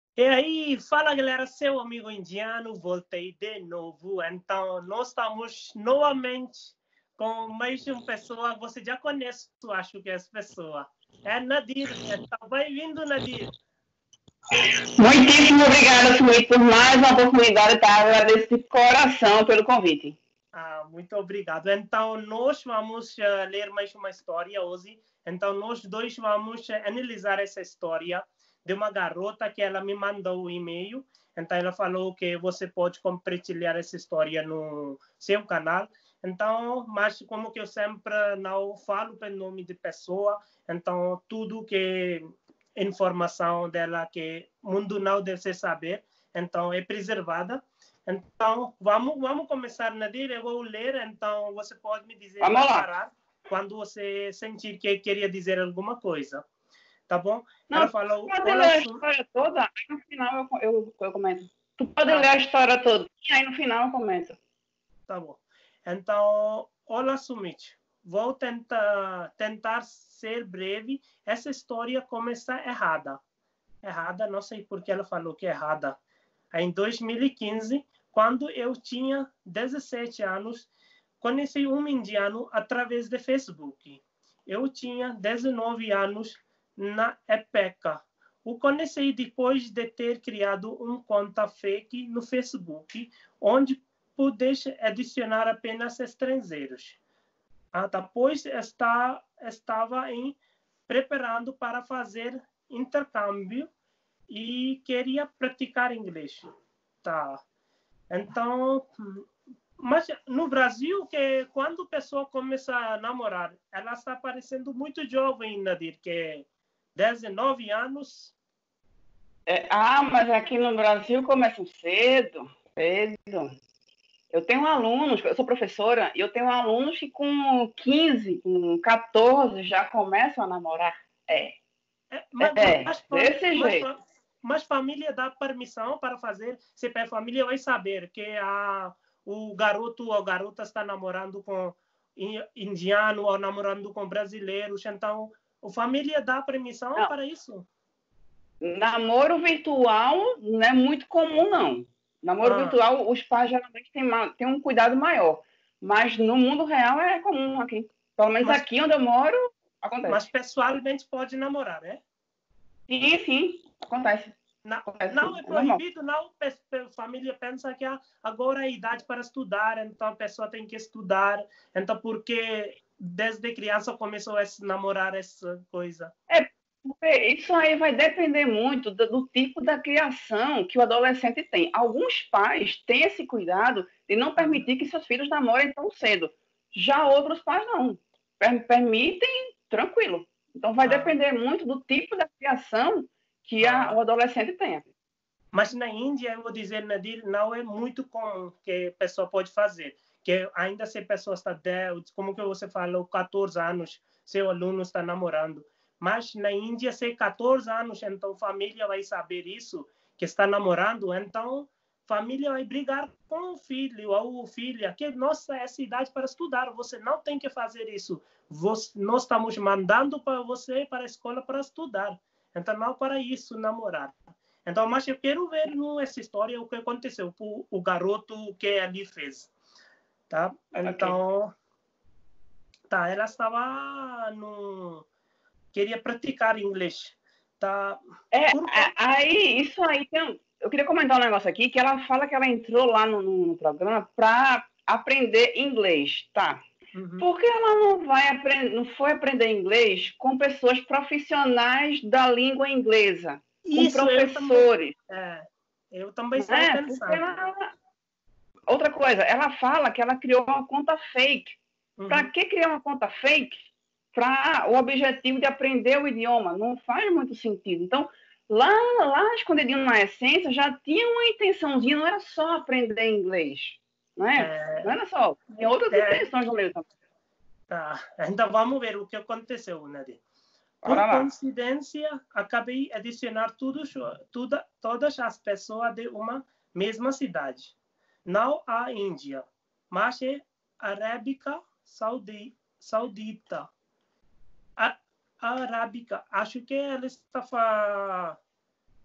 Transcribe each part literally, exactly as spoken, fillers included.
E aí, fala galera, seu amigo indiano, voltei de novo. Então, nós estamos novamente com mais uma pessoa que você já conhece, acho que é essa pessoa. É Nadir. Então, bem-vindo, Nadir. Muitíssimo obrigada, Felipe, por mais uma oportunidade, tá? Agradeço de coração pelo convite. Ah, muito obrigado. Então, nós vamos uh, ler mais uma história hoje. Então, nós dois vamos uh, analisar essa história de uma garota que ela me mandou um e-mail. Então, ela falou que você pode compartilhar essa história no seu canal. Então, mas como que eu sempre não falo pelo nome de pessoa, então, tudo que informação dela que o mundo não deve saber, então, é preservada. Então, vamos, vamos começar, Nadir. Eu vou ler, então você pode me dizer Vamos para lá. parar quando você sentir que queria dizer alguma coisa. Tá bom? Não, Ela falou... tu pode ler a história toda, aí no final eu, eu, eu comento. Tu pode tá ler a história toda, e aí no final eu comento. Tá bom. Então, olá, Sumit. Vou tentar, tentar ser breve. Essa história começa errada. Errada, não sei por que ela falou que é errada. Em dois mil e quinze, quando eu tinha dezessete anos, conheci um indiano através do Facebook. Eu tinha dezenove anos na época. O conheci depois de ter criado uma conta fake no Facebook, onde pudesse adicionar apenas estrangeiros. Ah, depois está, estava em, preparando para fazer intercâmbio e queria praticar inglês. Tá. Então, mas no Brasil, que quando a pessoa começa a namorar, ela está parecendo muito jovem, Nadir, que é dezenove anos. É, ah, mas aqui no Brasil começam cedo, cedo. Eu tenho alunos, eu sou professora, e eu tenho alunos que com quinze, com quatorze já começam a namorar. É, É, mas, é, mas, desse mas, jeito. mas família dá permissão para fazer, se a família vai saber que a, o garoto ou a garota está namorando com indiano ou namorando com brasileiros, então a família dá permissão Não, para isso? namoro virtual não é muito comum, não. Namoro Ah, virtual, os pais geralmente têm, têm um cuidado maior. Mas no mundo real é comum aqui. Pelo menos mas, aqui onde eu moro, acontece. mas pessoalmente pode namorar, né? Sim, sim, acontece. Não, Acontece, não é é normal. proibido, não. A família pensa que agora é a idade para estudar, então a pessoa tem que estudar. Então, porque desde criança começou a namorar essa coisa? É, porque isso aí vai depender muito do, do tipo da criação que o adolescente tem. Alguns pais têm esse cuidado de não Uhum. permitir que seus filhos namorem tão cedo. Já outros pais não. Permitem tranquilo. Então vai Ah, depender muito do tipo da criação que a, o ah. adolescente tenha. Mas na Índia, eu vou dizer, Nadir, não é muito comum que a pessoa pode fazer. Que ainda se a pessoa está dez, como que você falou, quatorze anos, seu aluno está namorando. Mas na Índia, se quatorze anos, então a família vai saber isso, que está namorando, então a família vai brigar com o filho ou filha, que nossa, essa idade para estudar, você não tem que fazer isso. Você, nós estamos mandando para você para a escola para estudar. Então, não para isso namorar. Então, mas eu quero ver nessa história o que aconteceu, o, o garoto que ali fez, tá? Ok. Então, tá, ela estava no... queria praticar inglês, tá? É, Por qual... aí, isso aí tem. Eu queria comentar um negócio aqui, que ela fala que ela entrou lá no, no programa para aprender inglês, tá? Uhum. Por que ela não vai aprender, não foi aprender inglês com pessoas profissionais da língua inglesa, com Isso, eu também, professores, é, eu também estava né? Porque pensando. ela, outra coisa, ela fala que ela criou uma conta fake. Para Uhum. que criar uma conta fake? Para o objetivo de aprender o idioma. Não faz muito sentido. Então, lá, lá escondidinho na essência, já tinha uma intençãozinha, não era só aprender inglês. Né? Não É, era só. Tem outras é, intenções no meio também. tá. Então vamos ver o que aconteceu, Nadia. Por Bora lá. coincidência, acabei de adicionar tudo, tudo, todas as pessoas de uma mesma cidade. Não a Índia, mas é Arábica Saudi, Saudita. A, a Arábica, acho que ela está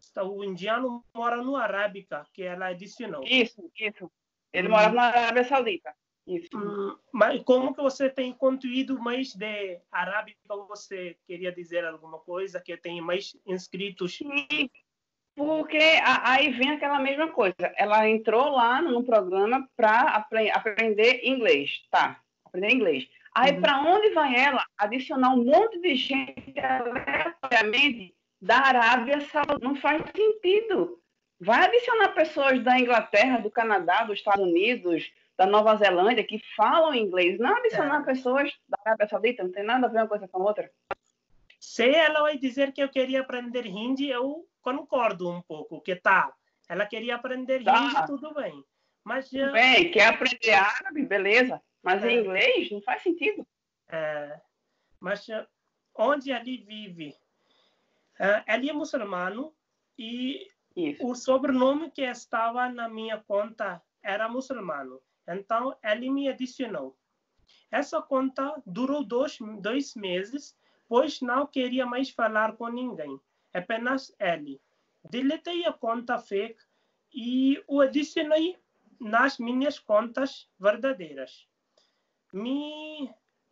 o indiano mora no Arábica, que ela adicionou. Isso, isso. Ele hum. morava na Arábia Saudita. Isso. Hum, mas como que você tem conteúdo mais de Arábica? Você queria dizer alguma coisa que tem mais inscritos? Sim, porque aí vem aquela mesma coisa. Ela entrou lá no programa para apre aprender inglês, tá? Aprender inglês. Aí uhum. para onde vai ela adicionar um monte de gente aleatoriamente da Arábia Saudita? Não faz sentido. Vai adicionar pessoas da Inglaterra, do Canadá, dos Estados Unidos, da Nova Zelândia, que falam inglês. Não adicionar é. pessoas da Arábia Saudita, não tem nada a ver uma coisa com a outra. Se ela vai dizer que eu queria aprender hindi, eu concordo um pouco, que tá. Ela queria aprender tá. hindi, tudo bem. Mas tudo bem, quer aprender árabe, beleza. Mas é. em inglês não faz sentido. É. Mas onde ele vive? Ele é muçulmano e Isso. o sobrenome que estava na minha conta era muçulmano. Então, ele me adicionou. Essa conta durou dois, dois meses, pois não queria mais falar com ninguém. Apenas ele. Deletei a conta fake e o adicionei nas minhas contas verdadeiras. Me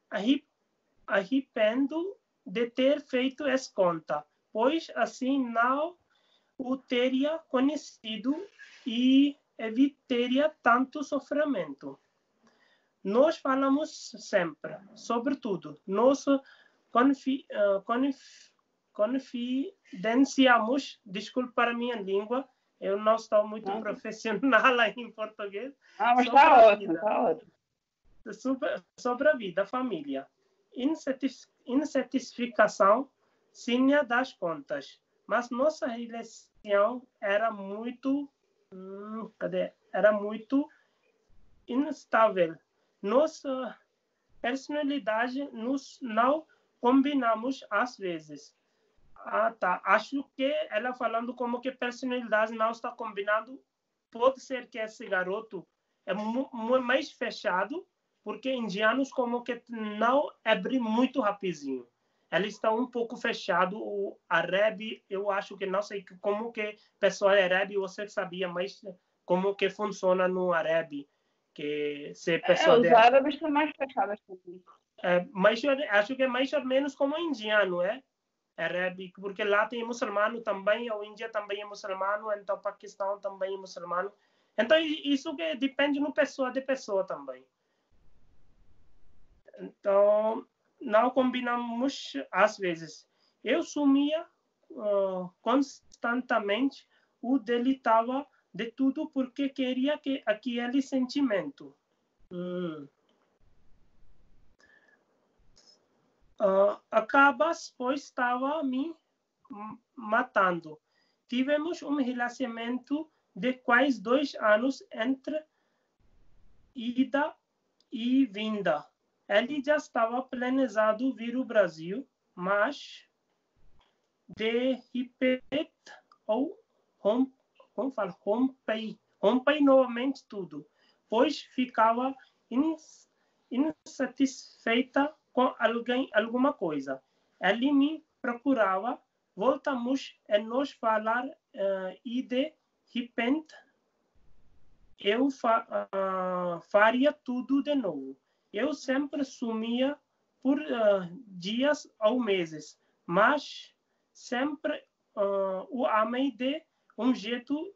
arrependo de ter feito essa conta, pois assim não o teria conhecido e evitaria tanto sofrimento. Nós falamos sempre, sobretudo, nós confi, uh, conf, confidenciamos, desculpe para a minha língua, eu não estou muito ah. profissional em português. Ah, mas está ótimo, está ótimo. Sobre, sobre a vida, a família. Insatis, insatisfação, sim, das contas. Mas nossa relação era muito, hum, cadê? Era muito instável. Nossa personalidade nos não combinamos às vezes. Ah, tá. Acho que ela falando como que personalidade não está combinando. Pode ser que esse garoto é mais fechado, porque indianos como que não abrem muito rapidinho. Ele está um pouco fechado. O árabe, eu acho que não sei como que pessoal árabe, você sabia mais como que funciona no árabe. Que se pessoa é, os árabes estão mais fechados também. É, mas acho que é mais ou menos como indiano, é? Árabe, porque lá tem muçulmano também, a Índia também é muçulmano, então o Paquistão também é muçulmano. Então isso que depende de pessoa de pessoa também. Então não combinamos às vezes. Eu sumia uh, constantemente, o dele estava de tudo porque queria que aquele sentimento. Hum. Uh, acabas, pois estava me matando. Tivemos um relacionamento de quase dois anos entre ida e vinda. Ele já estava planejado vir ao Brasil, mas de repente, ou home, como fala, rompei, rompei novamente tudo, pois ficava ins, insatisfeita com alguém, alguma coisa. Ele me procurava, voltamos a nos falar uh, e de repente eu fa, uh, faria tudo de novo. Eu sempre sumia por uh, dias ou meses, mas sempre uh, o amei de um jeito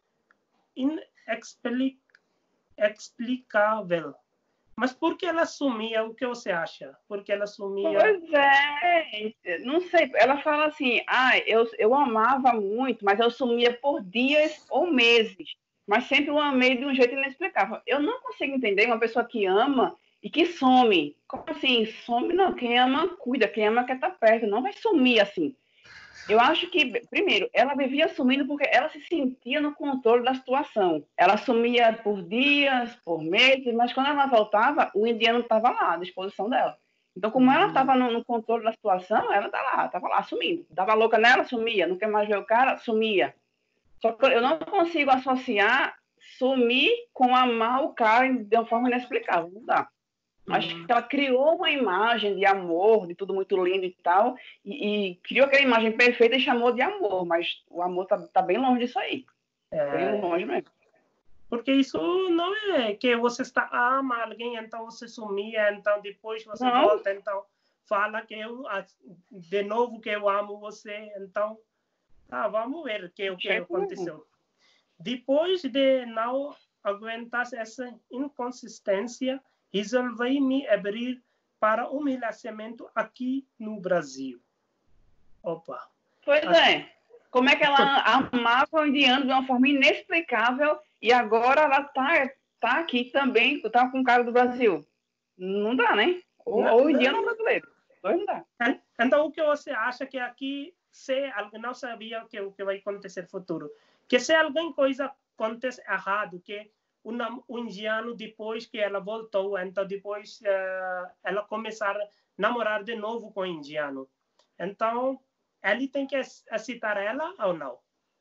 inexplicável. Mas por que ela sumia? O que você acha? Por que ela sumia? Pois é, não sei. Ela fala assim, ah, eu, eu amava muito, mas eu sumia por dias ou meses. Mas sempre o amei de um jeito inexplicável. Eu não consigo entender uma pessoa que ama e que some. Como assim? Some não. Quem ama, cuida. Quem ama quer estar perto. Não vai sumir assim. Eu acho que, primeiro, ela vivia sumindo porque ela se sentia no controle da situação. Ela sumia por dias, por meses, mas quando ela voltava, o indiano estava lá, à disposição dela. Então, como ela estava no, no controle da situação, ela estava lá, estava lá, sumindo. Dava louca nela, sumia. Não quer mais ver o cara, sumia. Só que eu não consigo associar sumir com amar o cara de uma forma inexplicável. Não dá. Acho que ela criou uma imagem de amor, de tudo muito lindo e tal, e, e criou aquela imagem perfeita e chamou de amor, mas o amor tá, tá bem longe disso aí. É, bem longe mesmo. Porque isso não é que você está a amar alguém, então você sumia, então depois você não. volta, então fala que eu, de novo, que eu amo você, então, tá, vamos ver que, o que aconteceu. Mesmo. Depois de não aguentar essa inconsistência, resolvi me abrir para um relacionamento aqui no Brasil. Opa. Pois é. Como é que ela amava o indiano de uma forma inexplicável e agora ela tá, tá aqui também, tá com o cara do Brasil? Não dá, né? Ou, não, ou o indiano ou brasileiro. Dois não dá. Então, o que você acha que aqui, se alguém não sabia o que, o que vai acontecer no futuro, que se alguma coisa acontece errado, que o indiano, depois que ela voltou, então depois uh, ela começar a namorar de novo com o indiano. Então, ele tem que aceitar ela ou não?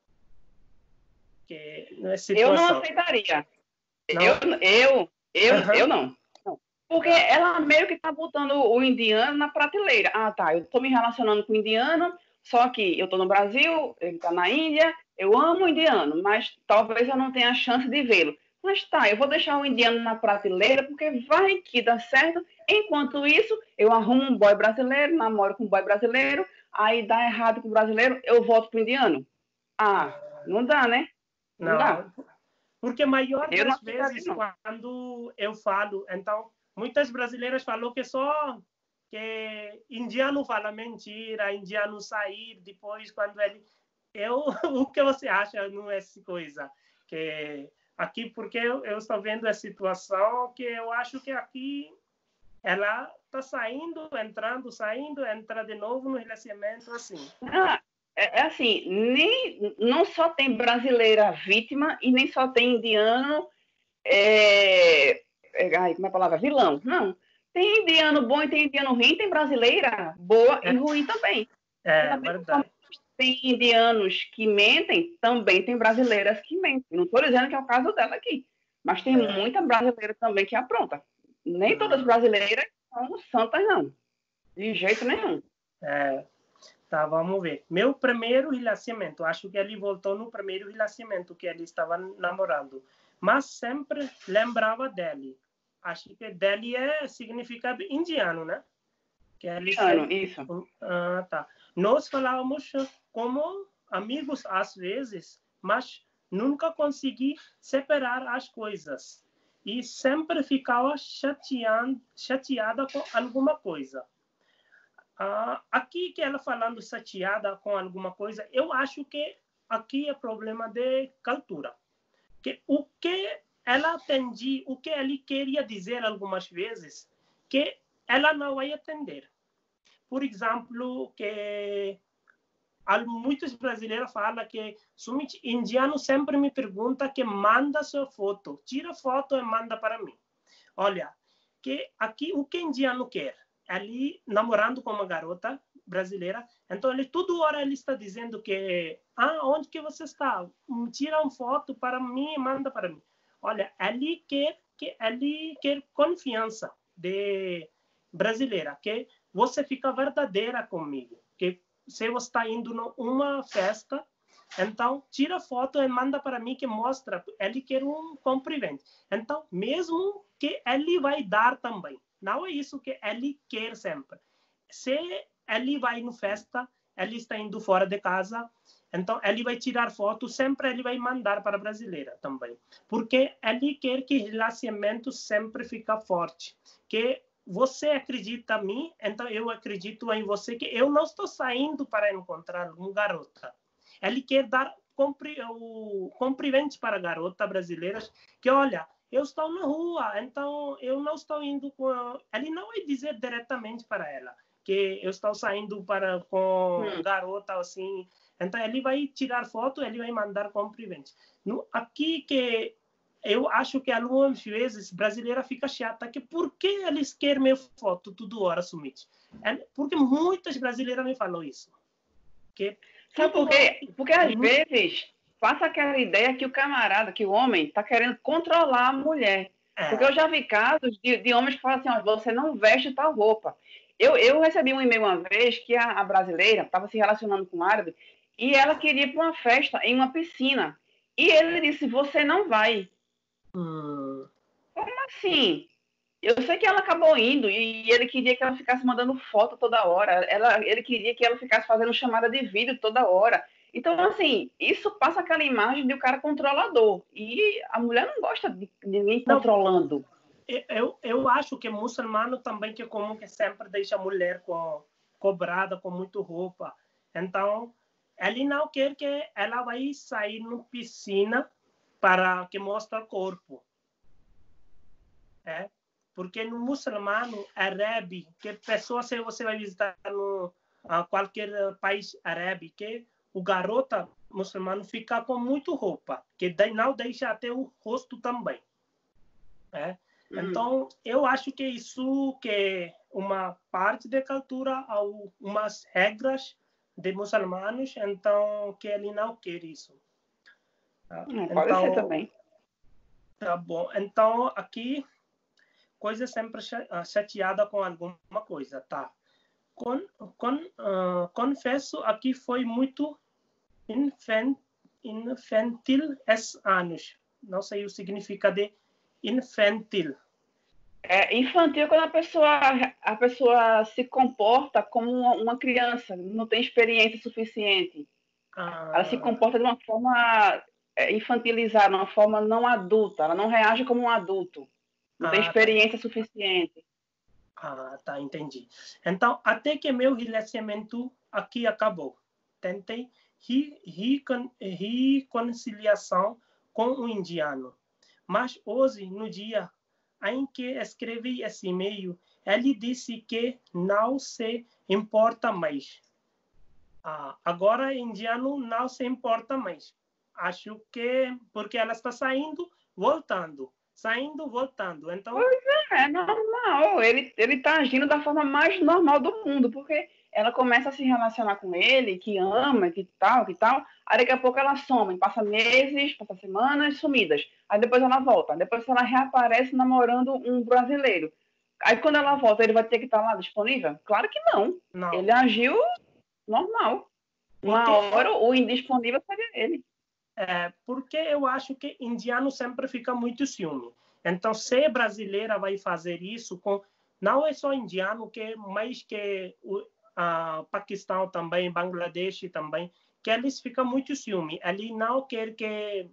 Que não é eu não aceitaria. Não? Eu, eu, eu, uhum. eu não. não. Porque ela meio que está botando o indiano na prateleira. Ah, tá, eu estou me relacionando com o indiano, só que eu estou no Brasil, ele está na Índia, eu amo o indiano, mas talvez eu não tenha a chance de vê-lo. Mas tá, eu vou deixar o indiano na prateleira porque vai que dá certo. Enquanto isso, eu arrumo um boy brasileiro, namoro com um boy brasileiro, aí dá errado com o brasileiro, eu volto pro indiano. Ah, não dá, né? Não, não dá. Porque a maior eu das vezes, não. quando eu falo, então, muitas brasileiras falam que só que indiano fala mentira, indiano sair depois quando ele... Eu, o que você acha não é essa coisa? Que aqui, porque eu, eu estou vendo a situação que eu acho que aqui ela está saindo, entrando, saindo, entra de novo no relacionamento, assim. Ah, é, é assim, nem, não só tem brasileira vítima e nem só tem indiano, é, é, ai, como é a palavra? Vilão. Não. Tem indiano bom e tem indiano ruim, tem brasileira boa é. e ruim também. É, também verdade. Tem indianos que mentem, também tem brasileiras que mentem. Não estou dizendo que é o caso dela aqui, mas tem é. muita brasileira também que apronta. Nem hum. todas brasileiras são santas, não. De jeito nenhum. É. Tá, vamos ver. Meu primeiro relacionamento, acho que ele voltou no primeiro relacionamento que ele estava namorando, mas sempre lembrava dele. Acho que dele é significa indiano, né? Que ele indiano, sempre... isso. Ah, tá. Nós falávamos como amigos às vezes, mas nunca consegui separar as coisas e sempre ficava chateando, chateada com alguma coisa. Uh, aqui que ela falando chateada com alguma coisa, eu acho que aqui é problema de cultura. Que o que ela atendia, o que ele queria dizer algumas vezes, que ela não vai atender. Por exemplo, que muitos brasileiros falam que somente indiano sempre me pergunta que manda sua foto, tira foto e manda para mim. Olha, que aqui o que indiano quer? Ali namorando com uma garota brasileira, então ele toda hora ele está dizendo que ah, onde que você está? Tira uma foto para mim e manda para mim. Olha, ele quer que ele quer confiança de brasileira, que você fica verdadeira comigo, que se você está indo numa festa, então tira foto e manda para mim que mostra, ele quer um cumprimento. Então, mesmo que ele vai dar também. Não é isso que ele quer sempre. Se ele vai no festa, ele está indo fora de casa, então ele vai tirar foto, sempre ele vai mandar para a brasileira também. Porque ele quer que o relacionamento sempre fique forte. Que você acredita em mim, então eu acredito em você, que eu não estou saindo para encontrar uma garota. Ele quer dar compri, o cumprimento para garotas brasileiras, que olha, eu estou na rua, então eu não estou indo com... Ele não vai dizer diretamente para ela que eu estou saindo para, com hum. garota, assim. Então, ele vai tirar foto, ele vai mandar cumprimento. No, aqui que eu acho que algumas vezes brasileira fica chata, que por que eles querem minha foto toda hora, Sumit? Porque muitas brasileiras me falam isso. Que Sabe por quê? Porque às uhum. vezes... Passa aquela ideia que o camarada, que o homem, está querendo controlar a mulher. É. Porque eu já vi casos de, de homens que falam assim, ó, você não veste tal roupa. Eu, eu recebi um e-mail uma vez que a, a brasileira estava se relacionando com um árabe e ela queria ir para uma festa em uma piscina. E ele disse, você não vai. Hum. Como assim? Eu sei que ela acabou indo e ele queria que ela ficasse mandando foto toda hora. Ela, ele queria que ela ficasse fazendo chamada de vídeo toda hora. Então, assim, isso passa aquela imagem de um cara controlador. E a mulher não gosta de ninguém Não, controlando. eu, eu acho que muçulmano também que é comum que sempre deixa a mulher com, cobrada com muito roupa. Então, ele não quer que ela vai sair na piscina para que mostre o corpo. É? Porque no muçulmano árabe, que pessoa se você vai visitar no uh, qualquer país árabe, que o garota muçulmano fica com muito roupa, que não deixa até o rosto também. É? Uhum. Então, eu acho que isso que é uma parte da cultura, algumas regras de muçulmanos, então que ele não quer isso. Tá? Hum, pode então, ser também. Tá bom. Então, aqui coisa sempre chateada com alguma coisa, tá? Com, com, uh, confesso, aqui foi muito infant, infantil esses anos. Não sei o significado de infantil. É infantil quando a pessoa, a pessoa se comporta como uma, uma criança, não tem experiência suficiente. Ah. Ela se comporta de uma forma infantilizada, de uma forma não adulta. Ela não reage como um adulto. Não ah, tem experiência tá. suficiente. Ah, tá, entendi. Então, até que meu relacionamento aqui acabou. Tentei reconciliação com o indiano. Mas hoje, no dia em que escrevi esse e-mail, ele disse que não se importa mais. Ah, agora, o indiano não se importa mais. Acho que porque ela está saindo, voltando. Saindo, voltando. Então... Pois é, é normal. Ele ele está agindo da forma mais normal do mundo, porque ela começa a se relacionar com ele, que ama, que tal, que tal. Aí daqui a pouco ela some, passa meses, passa semanas sumidas. Aí depois ela volta. Depois ela reaparece namorando um brasileiro. Aí quando ela volta, ele vai ter que estar lá disponível? Claro que não. não. Ele agiu normal. Uma porque... hora o indisponível seria ele. É, porque eu acho que indiano sempre fica muito ciúme. Então, se brasileira vai fazer isso, com não é só indiano, que mais que o uh, Paquistão também, Bangladesh também, que eles ficam muito ciúme. Ele não quer que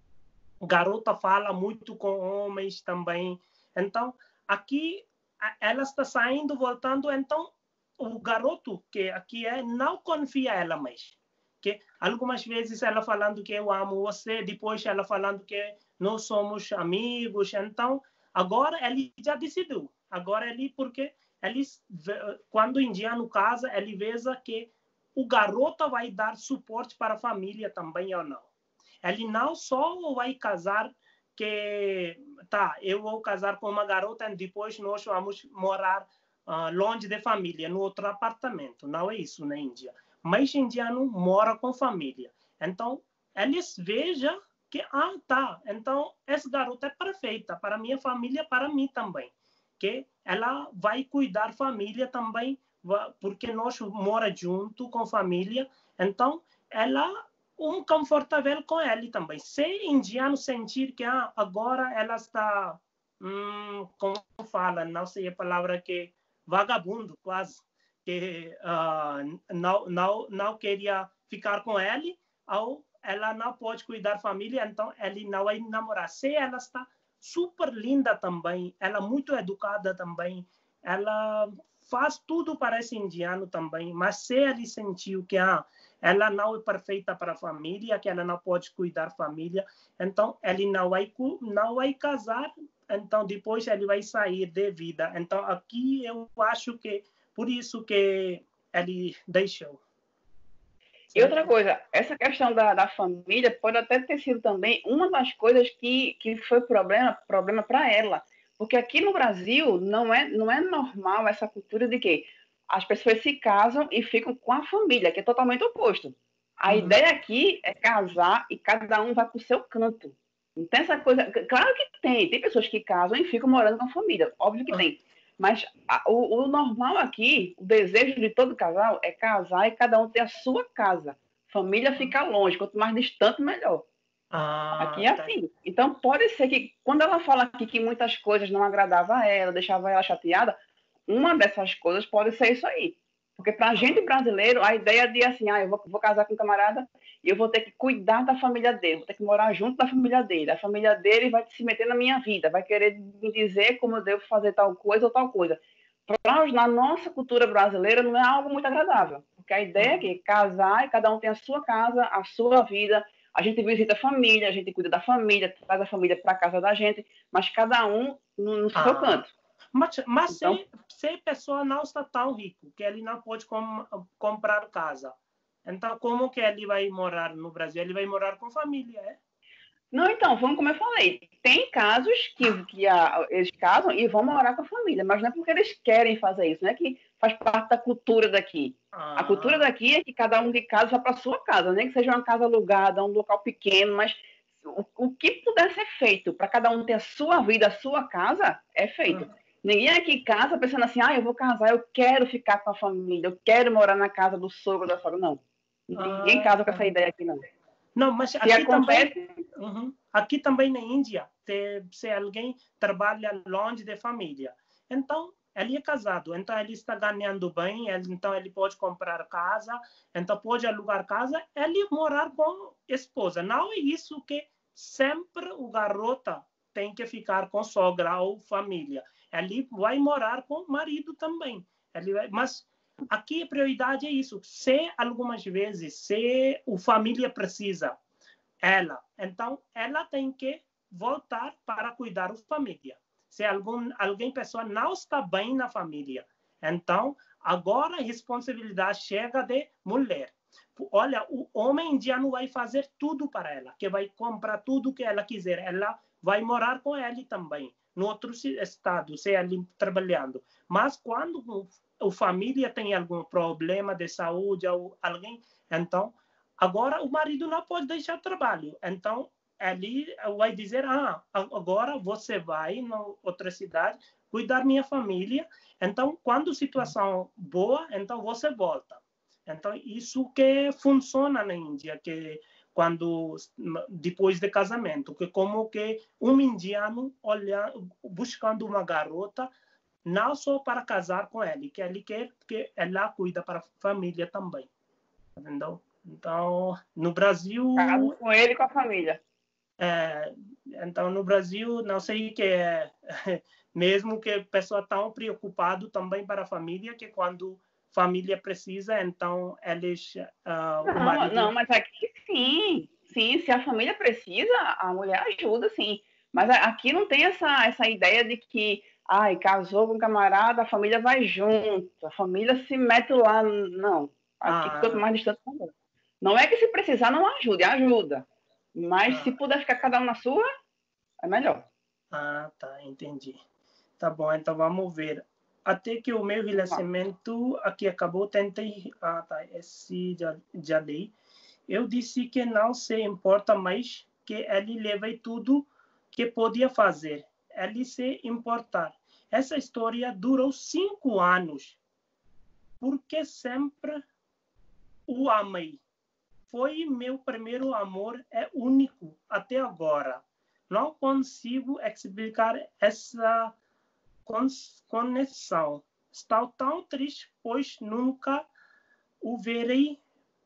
garota fala muito com homens também. Então, aqui ela está saindo, voltando, então o garoto que aqui é não confia ela mais. Que algumas vezes ela falando que eu amo você, depois ela falando que nós somos amigos. Então, agora ele já decidiu. Agora ele, porque eles, quando o indiano casa, ele veja que o garoto vai dar suporte para a família também ou não. Ele não só vai casar que, tá, eu vou casar com uma garota e depois nós vamos morar uh, longe da família, no outro apartamento. Não é isso na Índia. Mas indiano mora com família. Então, eles vejam que, ah, tá, então essa garota é perfeita para minha família, para mim também. Que ela vai cuidar da família também, porque nós moramos junto com família. Então, ela um confortável com ele também. Se indiano sentir que ah, agora ela está, hum, como fala, não sei a palavra que, vagabundo quase, que uh, não, não, não queria ficar com ele, ou ela não pode cuidar da família, então ele não vai namorar. Se ela está super linda também, ela muito educada também, ela faz tudo para esse indiano também, mas se ele sentiu que ah, ela não é perfeita para a família, que ela não pode cuidar da família, então ele não vai, não vai casar, então depois ele vai sair de vida. Então aqui eu acho que por isso que ele deixou. E outra coisa, essa questão da, da família pode até ter sido também uma das coisas que, que foi problema problema para ela. Porque aqui no Brasil não é, não é normal essa cultura de que as pessoas se casam e ficam com a família, que é totalmente oposto. A uhum. ideia aqui é casar e cada um vai para o seu canto. Não tem essa coisa. Claro que tem. Tem pessoas que casam e ficam morando com a família. Óbvio que Ah, tem. Mas a, o, o normal aqui, o desejo de todo casal é casar e cada um ter a sua casa. Família fica longe. Quanto mais distante, melhor. Aqui ah, é tá. assim. Então, pode ser que, quando ela fala aqui que muitas coisas não agradavam a ela, deixava ela chateada, uma dessas coisas pode ser isso aí. Porque para a Ah, gente brasileiro, a ideia de assim, ah, eu vou, vou casar com um camarada e eu vou ter que cuidar da família dele, vou ter que morar junto da família dele. A família dele vai se meter na minha vida, vai querer me dizer como eu devo fazer tal coisa ou tal coisa. Pra, na nossa cultura brasileira, não é algo muito agradável. Porque a ideia é uhum. que casar e cada um tem a sua casa, a sua vida, a gente visita a família, a gente cuida da família, traz a família para casa da gente, mas cada um no, no seu Ah, canto. mas, mas Então, se, se a pessoa não está tão rico que ele não pode com, comprar casa, então como que ele vai morar no Brasil? Ele vai morar com família, é? não, então, vamos como eu falei, tem casos que, que a, eles casam e vão morar com a família, mas não é porque eles querem fazer isso, não é que faz parte da cultura daqui. A cultura Ah, daqui é que cada um que casa vá para sua casa, nem que seja uma casa alugada, um local pequeno, mas o, o que puder ser feito para cada um ter a sua vida, a sua casa, é feito. uhum. Ninguém aqui casa pensando assim, ah, eu vou casar, eu quero ficar com a família, eu quero morar na casa do sogro, da sogra, não. Ninguém Ah, casa com tá. essa ideia aqui, não. Não, mas Se aqui também, acontece, uhum. Aqui também na Índia, te, se alguém trabalha longe da família, então ele é casado, então ele está ganhando bem, ele, então ele pode comprar casa, então pode alugar casa, ele morar com a esposa. Não é isso que sempre o garoto tem que ficar com sogra ou família. Ele vai morar com o marido também. Ele vai, mas aqui a prioridade é isso. Se algumas vezes, se a família precisa, ela, então ela tem que voltar para cuidar da família. Se algum, alguém pessoa não está bem na família, então agora a responsabilidade chega de mulher. Olha, o homem indiano vai fazer tudo para ela, que vai comprar tudo que ela quiser. Ela vai morar com ele também, no outro estado, se ele trabalhando. Mas quando a família tem algum problema de saúde ou alguém, então agora o marido não pode deixar o trabalho. Então ele vai dizer, ah, agora você vai em outra cidade cuidar minha família. Então quando a situação boa, então você volta. Então isso que funciona na Índia, que quando depois de casamento, que como que um indiano olha, buscando uma garota não só para casar com ele, que ele quer que ela cuida para a família também, entendeu? Então, no casa Brasil, com ele e com a família. é, então no Brasil, não sei que é, mesmo que a pessoa tão preocupado também para a família, que quando a família precisa, então eles, uh, o Não, marido, não, mas aqui sim, sim, se a família precisa, a mulher ajuda, sim. Mas aqui não tem essa, essa ideia de que, ai, casou com um camarada, a família vai junto, a família se mete lá, não. Aqui, quanto ah, mais distante, melhor. Não é que se precisar, não ajude, ajuda. Mas se ah, puder ficar cada um na sua, é melhor. ah, tá, entendi. Tá bom, então vamos ver. Até que o meu relacionamento aqui acabou, tentei. Ah, tá, esse já, já li. Eu disse que não se importa mais, que ele levei tudo que podia fazer. Ele se importar. Essa história durou cinco anos, porque sempre o amei. Foi meu primeiro amor, é único até agora. Não consigo explicar essa conexão. Estou tão triste, pois nunca o verei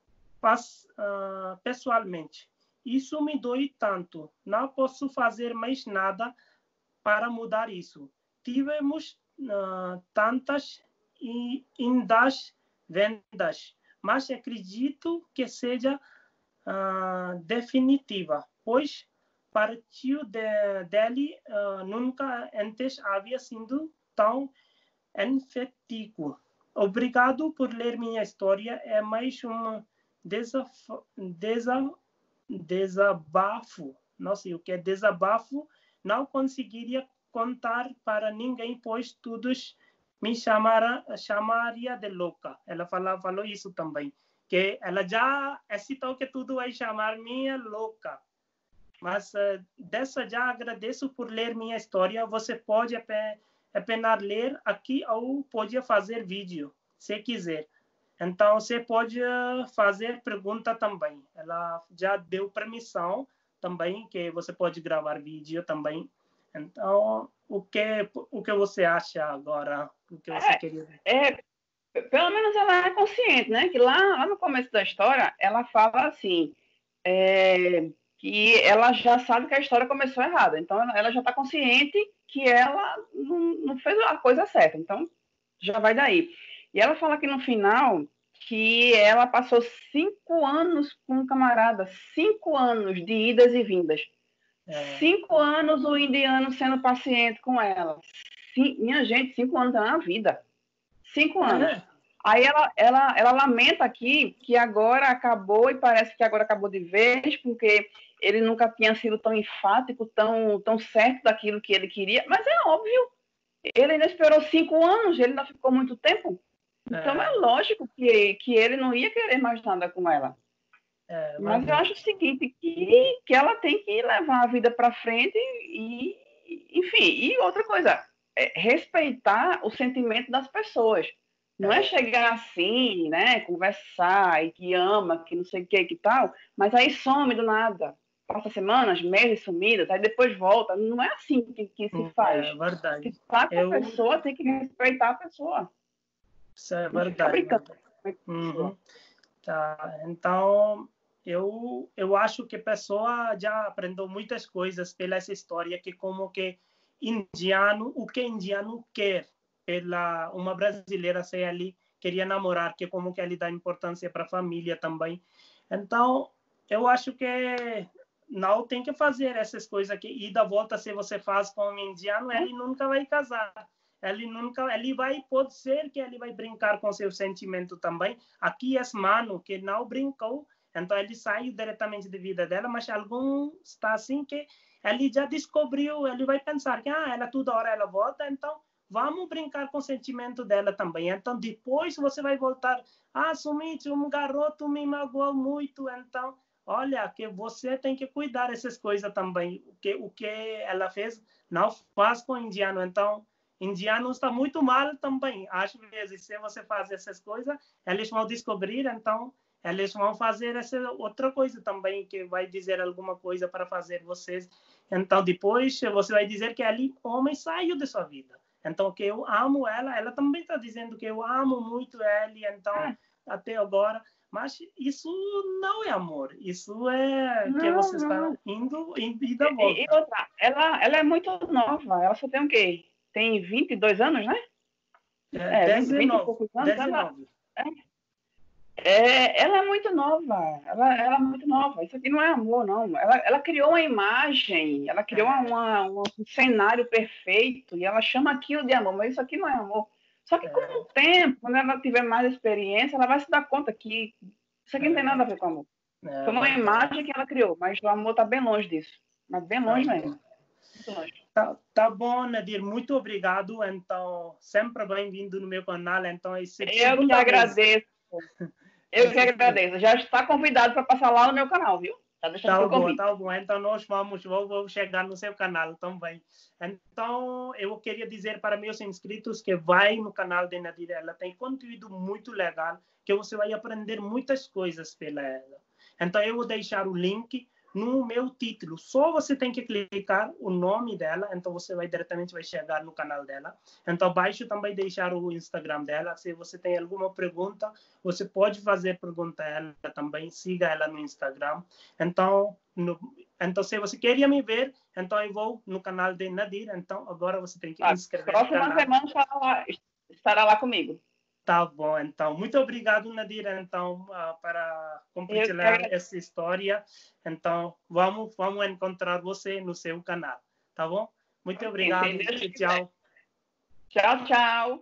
uh, pessoalmente. Isso me dói tanto. Não posso fazer mais nada para mudar isso. Tivemos uh, tantas indas vendas, mas acredito que seja uh, definitiva, pois partiu de, dele uh, nunca antes havia sido tão enfático. Obrigado por ler minha história. É mais um desaf desa desabafo. Não sei o que é desabafo. Não conseguiria contar para ninguém, pois todos me chamara, chamaria de louca. Ela fala, falou isso também. Que ela já citou que tudo vai chamar minha louca. Mas uh, dessa já agradeço por ler minha história. Você pode apenas ler aqui ou pode fazer vídeo, se quiser. Então, você pode fazer pergunta também. Ela já deu permissão também, que você pode gravar vídeo também. Então, o que, o que você acha agora? O que você é, queria dizer? É, pelo menos ela é consciente, né? Que lá, lá no começo da história, ela fala assim, é, que ela já sabe que a história começou errada. Então, ela, ela já está consciente que ela não, não fez a coisa certa. Então, já vai daí. E ela fala que no final que ela passou cinco anos com um camarada, cinco anos de idas e vindas. É. Cinco anos o indiano sendo paciente com ela. Sim, minha gente, cinco anos é uma vida. Cinco anos. É. Aí ela, ela, ela lamenta aqui que agora acabou, e parece que agora acabou de vez, porque ele nunca tinha sido tão enfático, tão, tão certo daquilo que ele queria. Mas é óbvio, ele ainda esperou cinco anos, ele ainda ficou muito tempo. Então é, é lógico que, que ele não ia querer mais nada com ela. É, mas eu acho o seguinte, que, que ela tem que levar a vida para frente e, enfim, e outra coisa, é respeitar o sentimento das pessoas. Não é. é chegar assim, né, conversar e que ama, que não sei o que, que tal, mas aí some do nada. Passa semanas, meses sumidas, aí depois volta. Não é assim que, que se faz. É verdade. Se tá com eu... a pessoa, tem que respeitar a pessoa. Isso é verdade. verdade. Uhum. Tá. Então, eu, eu acho que a pessoa já aprendeu muitas coisas pela essa história, que como que indiano, o que indiano quer, pela uma brasileira ser ali, queria namorar, que como que ele dá importância para a família também. Então, eu acho que não tem que fazer essas coisas que e da volta se você faz com um indiano, ele nunca vai casar. Ele nunca, ele vai, pode ser que ele vai brincar com seu sentimento também. Aqui é mano que não brincou, então ele saiu diretamente da vida dela, mas algum está assim que ele já descobriu, ele vai pensar que ah, ela toda hora ela volta, então vamos brincar com o sentimento dela também. Então depois você vai voltar, ah, Sumit, um garoto me magoou muito, então olha que você tem que cuidar dessas coisas também. O que o que ela fez não faz com o indiano, então indiano está muito mal também. Às vezes, se você faz essas coisas, eles vão descobrir, então eles vão fazer essa outra coisa também, que vai dizer alguma coisa para fazer vocês. Então, depois, você vai dizer que ali o homem saiu da sua vida. Então, que eu amo ela, ela também está dizendo que eu amo muito ele, então, ah. até agora. Mas isso não é amor, isso é não, que você não. está indo, indo e da volta. E, e outra, ela, ela é muito nova, ela só tem o quê? Tem vinte e dois anos, né? É, é vinte, vinte e poucos anos. dezenove. Ela é, é, ela é muito nova, ela, ela é muito nova. Isso aqui não é amor, não. Ela, ela criou uma imagem, ela criou é. uma, uma, um cenário perfeito e ela chama aquilo de amor, mas isso aqui não é amor. Só que é. com o tempo, quando ela tiver mais experiência, ela vai se dar conta que isso aqui é. não tem nada a ver com amor. É, Foi uma verdade. imagem que ela criou, mas o amor está bem longe disso. Mas bem longe tá mesmo. Muito longe. Tá, tá bom, Nadir. Muito obrigado. Então, sempre bem-vindo no meu canal. Então, esse Eu que agradeço. Eu que agradeço. Já está convidado para passar lá no meu canal, viu? Tá, tá bom, tá bom. Então, nós vamos, vamos chegar no seu canal também. Então, eu queria dizer para meus inscritos que vai no canal de Nadir. Ela tem conteúdo muito legal, que você vai aprender muitas coisas pela ela. Então, eu vou deixar o link no meu título. Só você tem que clicar o nome dela, então você vai diretamente vai chegar no canal dela. Então, abaixo também deixar o Instagram dela. Se você tem alguma pergunta, você pode fazer pergunta a ela também. Siga ela no Instagram. Então, no, então se você queria me ver, então eu vou no canal de Nadir. Então, agora você tem que ah, inscrever no canal. Próxima semana estará lá, estará lá comigo. Tá bom, então. Muito obrigado, Nadir, então, uh, para compartilhar essa história. Então, vamos, vamos encontrar você no seu canal, tá bom? Muito obrigado. Tchau. Tchau, tchau.